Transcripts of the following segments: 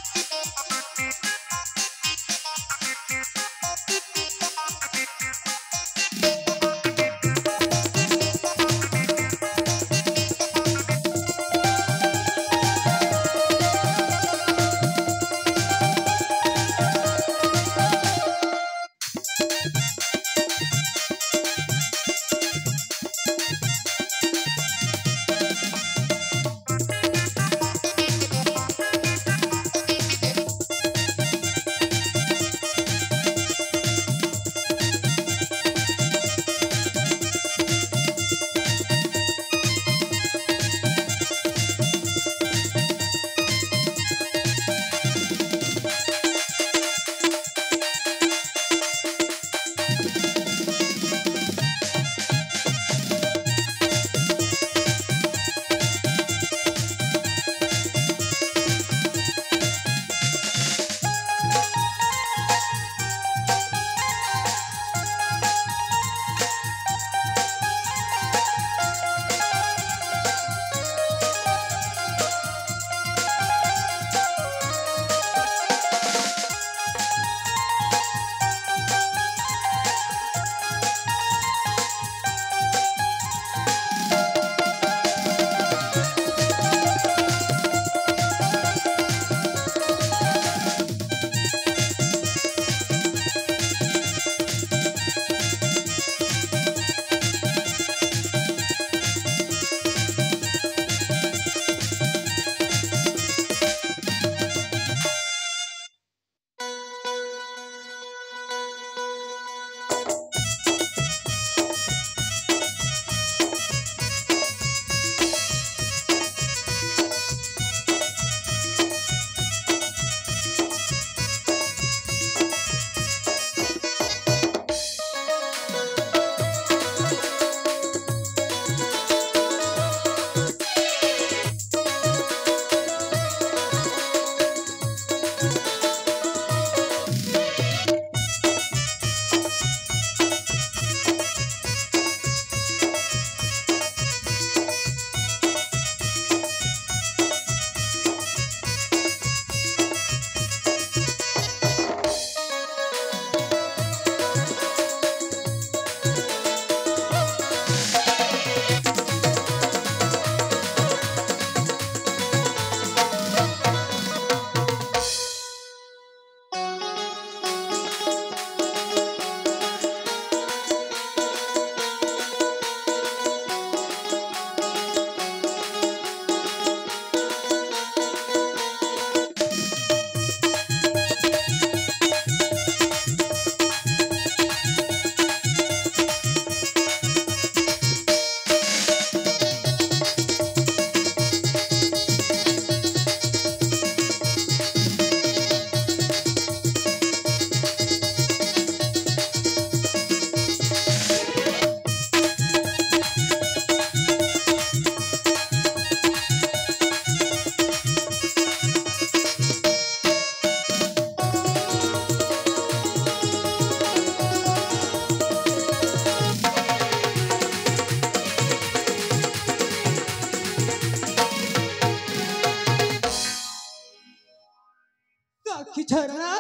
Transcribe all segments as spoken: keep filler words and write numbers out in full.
Kichara,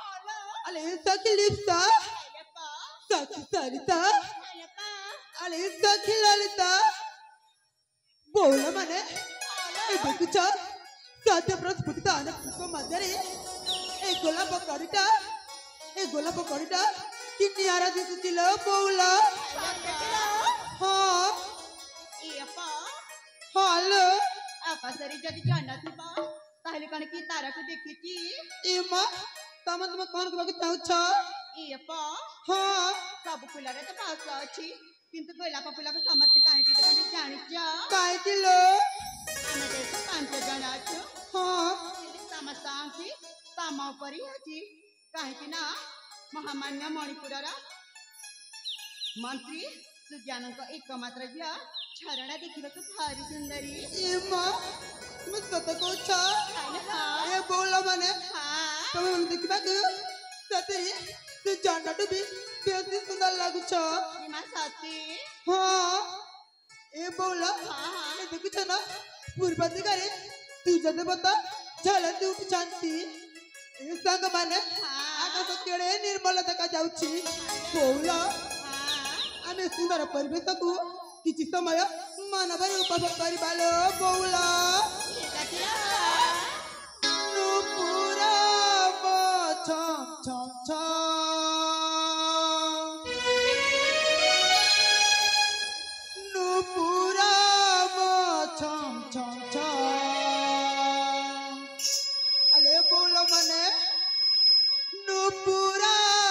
Alisa Kilipsa, Saki Sarita, Alisa Kilalita, Bola Mane, Ebucha, Satya Prasputana, Madari, Egola Pocorita, Egola Pocorita, Kiniara Sicila, Bola, Ha, Hello, apa seri jadi janda tu ba? Tahli kan kita raku dekhi ki. Ima, taman taman kawan ke bagi tahu cha. Iya pa. Ha, Sabu pula ada bahasa aci. Kintu kau lapa pula ke sama sekali kita kan jani ja. kai kilo. Anak desa pantai jana acu. Ha, sama sangki, sama pari aci. Kahe kina Mahamanya Manipurara. Mantri Sujanang ko ek matra ja. Charana dekhi batu bhari sundari. Ima, मैं सत्ता को चा ये बोला मैंने तो मैं उनसे क्या कहूँ सत्तरी तो जानना तो भी बेहद सुंदर लागू चा इमा साथी हाँ ये बोला ये देखो चना पूर्वती करे तू जल्दी बता चला तू उठ जानती ଦିବାଙ୍ଗ ମାନେ ଆକାଶ କେଡ଼େ ନିର୍ମଳ ଦେଖାଯାଉଛି। ବଉଳ ଆମେ ସୁନ୍ଦର ପରିବେଶକୁ କିଛି ସମୟ ମାନବରେ ଉପଭୋଗ କରିବା ଲୋ ବଉଳ। ନୂପୁର ଛମ୍ ଛମ୍ ଛମ୍ ନୂପୁର ଛମ୍ ଛମ୍ ଛମ୍ ଆଲେ ବଉଳ ମାନେ ନୂପୁର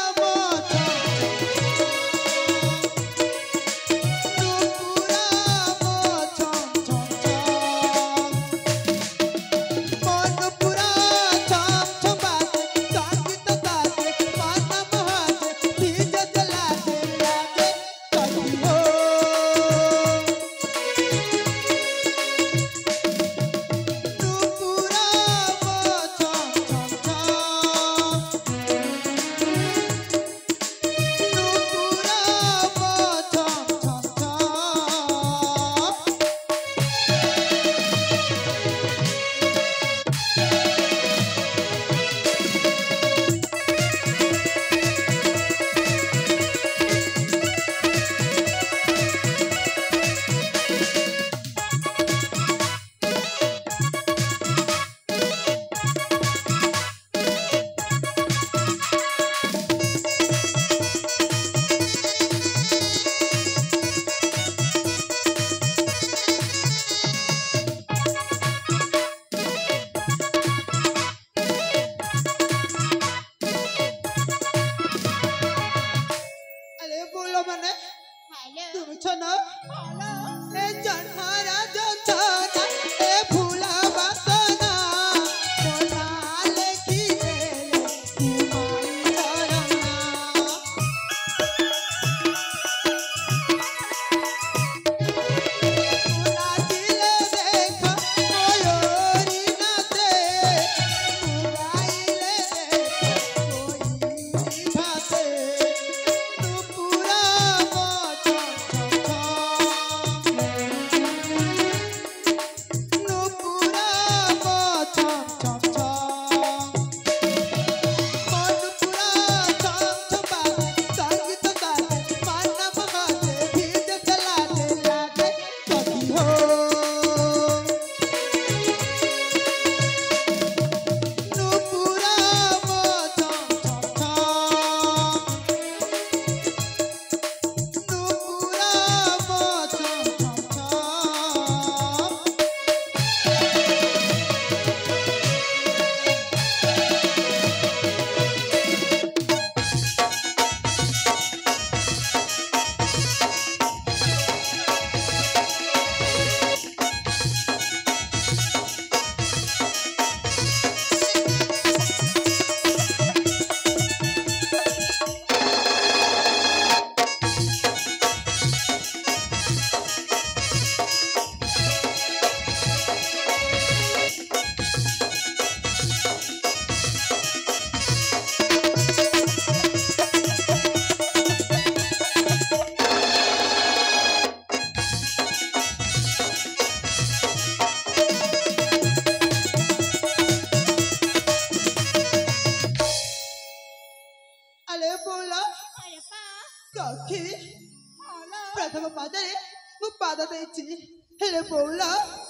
प्रथम पादे मु पाद देछि हेले बौला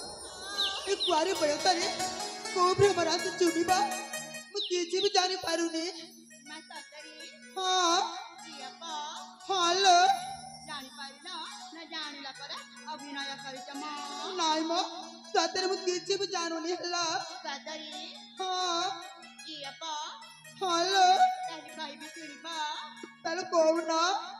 ए कुआरी बयसरे को भ्रमरास चुनिबा मु किछि भी जानि पारुनी ना सतरी हां जियापा हालो जानि पारिना ना जानिला पर अभिनय करित म नाइ म सतरे मु किछि भी जानुनी हला सतरी हां जियापा हालो ताली कहि भी सुनिबा तालो कोना